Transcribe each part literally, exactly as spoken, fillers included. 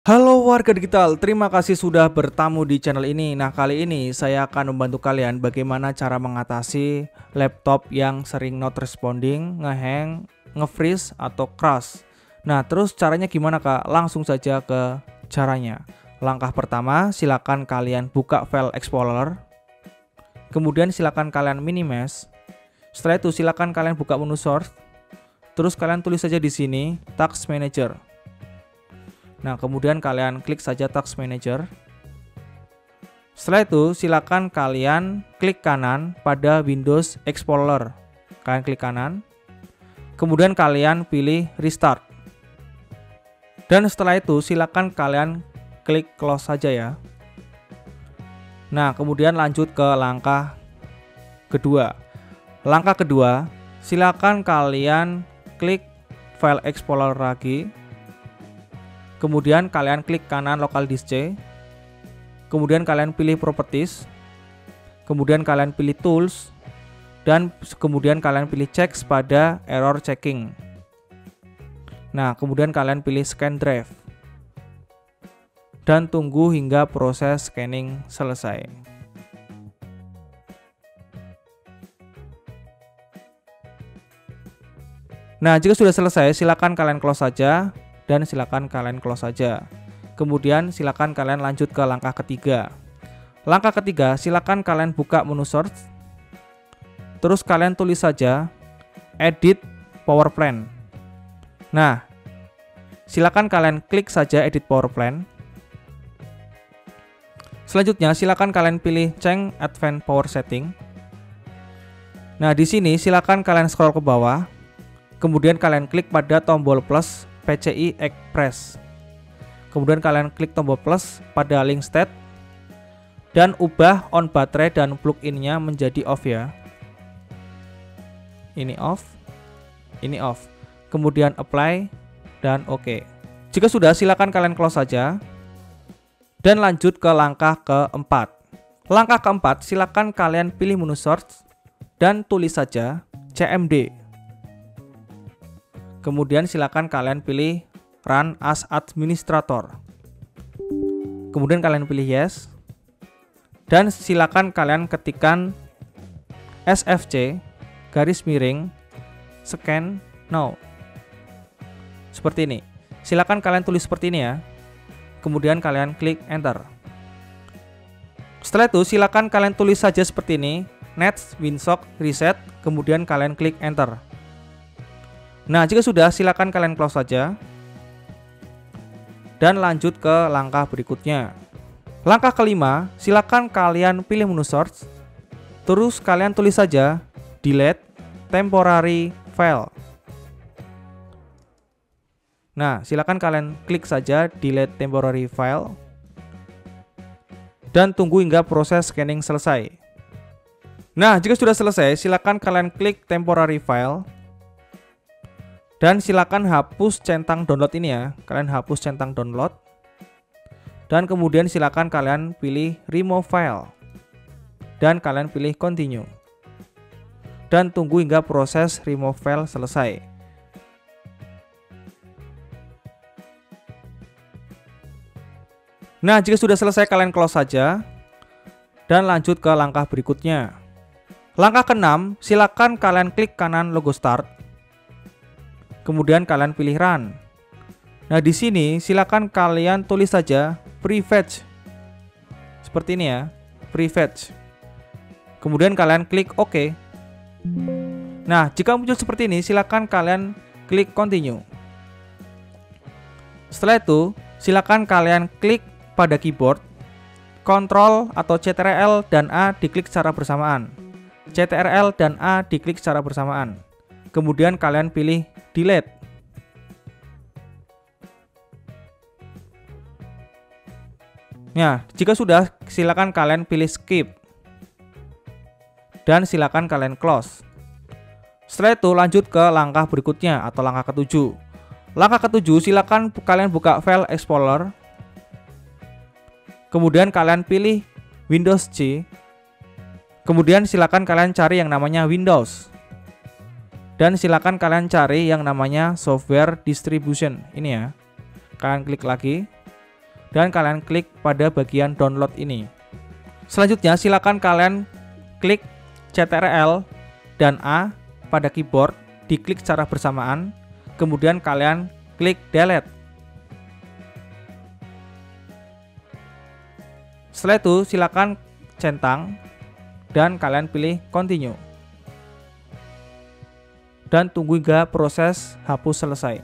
Halo warga digital, terima kasih sudah bertamu di channel ini. Nah, kali ini saya akan membantu kalian bagaimana cara mengatasi laptop yang sering not responding, ngehang, nge-freeze atau crash. Nah, terus caranya gimana Kak? Langsung saja ke caranya. Langkah pertama, silakan kalian buka file Explorer. Kemudian silakan kalian minimize. Setelah itu silakan kalian buka menu source. Terus kalian tulis saja di sini Task Manager. Nah, kemudian kalian klik saja Task Manager. Setelah itu, silakan kalian klik kanan pada Windows Explorer. Kalian klik kanan. Kemudian kalian pilih Restart. Dan setelah itu, silakan kalian klik Close saja ya. Nah, kemudian lanjut ke langkah kedua. Langkah kedua, silakan kalian klik File Explorer lagi. Kemudian kalian klik kanan Local Disk C. Kemudian kalian pilih Properties. Kemudian kalian pilih Tools. Dan kemudian kalian pilih Checks pada Error Checking. Nah, kemudian kalian pilih Scan Drive. Dan tunggu hingga proses scanning selesai. Nah, jika sudah selesai, silakan kalian close saja. Dan silakan kalian close saja. Kemudian silakan kalian lanjut ke langkah ketiga. Langkah ketiga, silakan kalian buka menu source. Terus kalian tulis saja Edit Power Plan. Nah, silakan kalian klik saja Edit Power Plan. Selanjutnya silakan kalian pilih Change Advanced Power Setting. Nah, di sini silakan kalian scroll ke bawah. Kemudian kalian klik pada tombol plus P C I Express. Kemudian kalian klik tombol plus pada link state dan ubah on baterai dan plug-innya menjadi off ya. Ini off, ini off. Kemudian apply dan oke. Okay. Jika sudah, silakan kalian close saja dan lanjut ke langkah keempat. Langkah keempat, silakan kalian pilih menu source dan tulis saja C M D. Kemudian silakan kalian pilih Run as Administrator. Kemudian kalian pilih Yes. Dan silakan kalian ketikkan S F C garis miring Scan Now. Seperti ini. Silakan kalian tulis seperti ini ya. Kemudian kalian klik Enter. Setelah itu silakan kalian tulis saja seperti ini Next Winsock Reset. Kemudian kalian klik Enter. Nah, jika sudah, silakan kalian close saja dan lanjut ke langkah berikutnya. Langkah kelima, silakan kalian pilih menu source. Terus kalian tulis saja Delete Temporary File. Nah, silakan kalian klik saja Delete Temporary File dan tunggu hingga proses scanning selesai. Nah, jika sudah selesai, silakan kalian klik Temporary File. Dan silakan hapus centang download ini ya. Kalian hapus centang download. Dan kemudian silakan kalian pilih remove file. Dan kalian pilih continue. Dan tunggu hingga proses remove file selesai. Nah, jika sudah selesai kalian close saja. Dan lanjut ke langkah berikutnya. Langkah keenam, silakan kalian klik kanan logo start. Kemudian kalian pilih Run. Nah, di sini silakan kalian tulis saja Prefetch. Seperti ini ya, Prefetch. Kemudian kalian klik OK. Nah, jika muncul seperti ini, silakan kalian klik Continue. Setelah itu, silakan kalian klik pada keyboard Ctrl atau C T R L dan A diklik secara bersamaan. C T R L dan A diklik secara bersamaan. Kemudian kalian pilih Delete. Nah, jika sudah, silakan kalian pilih Skip. Dan silakan kalian close. Setelah itu lanjut ke langkah berikutnya atau langkah ketujuh. Langkah ketujuh, silakan kalian buka file Explorer. Kemudian kalian pilih Windows C. Kemudian silakan kalian cari yang namanya Windows. Dan silakan kalian cari yang namanya software distribution. Ini ya. Kalian klik lagi. dan kalian klik pada bagian download ini. Selanjutnya silakan kalian klik Ctrl dan A pada keyboard, diklik secara bersamaan, kemudian kalian klik delete. Setelah itu silakan centang dan kalian pilih continue. Dan tunggu hingga proses hapus selesai.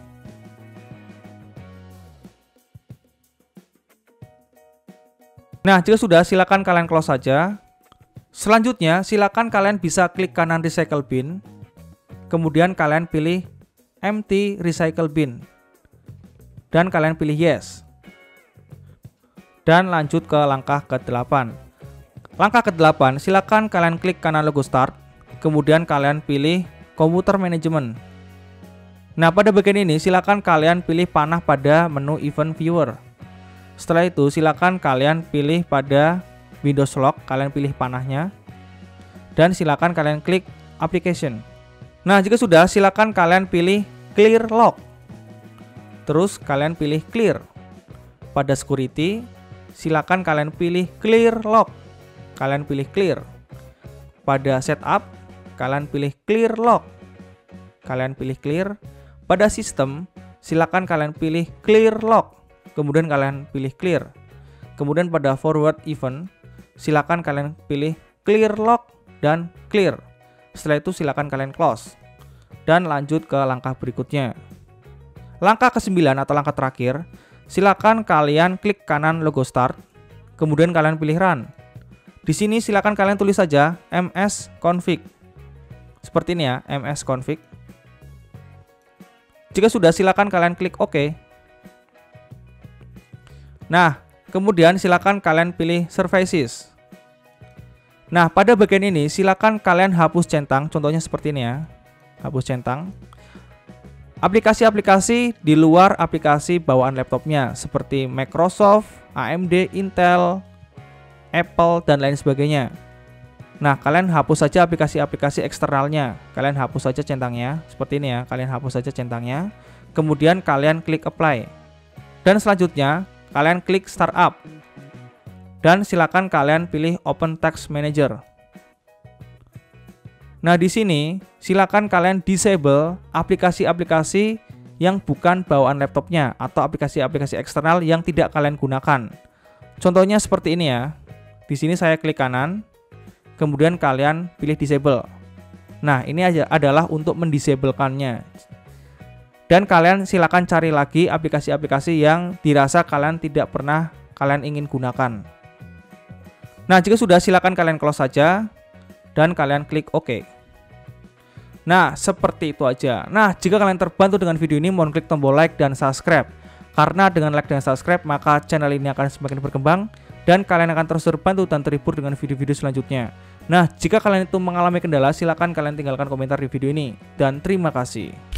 Nah, jika sudah silakan kalian close saja. Selanjutnya silakan kalian bisa klik kanan recycle bin. Kemudian kalian pilih empty recycle bin. Dan kalian pilih yes. Dan lanjut ke langkah ke delapan. Langkah ke delapan, silakan kalian klik kanan logo start. Kemudian kalian pilih computer management. Nah, pada bagian ini silakan kalian pilih panah pada menu event viewer. Setelah itu silakan kalian pilih pada Windows Lock, kalian pilih panahnya. Dan silakan kalian klik application. Nah, jika sudah silakan kalian pilih clear lock. Terus kalian pilih clear. Pada security silakan kalian pilih clear lock. Kalian pilih clear. Pada setup kalian pilih clear lock. Kalian pilih clear. Pada sistem silakan kalian pilih clear lock. Kemudian kalian pilih clear. Kemudian pada forward event silakan kalian pilih clear lock dan clear. Setelah itu silakan kalian close dan lanjut ke langkah berikutnya. Langkah kesembilan atau langkah terakhir, silakan kalian klik kanan logo start, kemudian kalian pilih run. Di sini silakan kalian tulis saja msconfig. Seperti ini ya, msconfig. Jika sudah silakan kalian klik OK. Nah, kemudian silakan kalian pilih services. Nah, pada bagian ini silakan kalian hapus centang, contohnya seperti ini ya. Hapus centang. Aplikasi-aplikasi di luar aplikasi bawaan laptopnya seperti Microsoft, A M D, Intel, Apple dan lain sebagainya. Nah, kalian hapus saja aplikasi-aplikasi eksternalnya. Kalian hapus saja centangnya, seperti ini ya. Kalian hapus saja centangnya. Kemudian kalian klik apply. Dan selanjutnya kalian klik startup. Dan silakan kalian pilih Open Text Manager. Nah, di sini silakan kalian disable aplikasi-aplikasi yang bukan bawaan laptopnya atau aplikasi-aplikasi eksternal yang tidak kalian gunakan. Contohnya seperti ini ya. Di sini saya klik kanan, kemudian kalian pilih disable. Nah, ini aja adalah untuk mendisablekannya. Dan kalian silakan cari lagi aplikasi-aplikasi yang dirasa kalian tidak pernah kalian ingin gunakan. Nah, jika sudah silakan kalian close saja dan kalian klik OK. Nah, seperti itu aja. Nah, jika kalian terbantu dengan video ini, mohon klik tombol like dan subscribe. Karena dengan like dan subscribe, maka channel ini akan semakin berkembang dan kalian akan terus terbantu dan terhibur dengan video-video selanjutnya. Nah, jika kalian itu mengalami kendala, silakan kalian tinggalkan komentar di video ini. Dan terima kasih.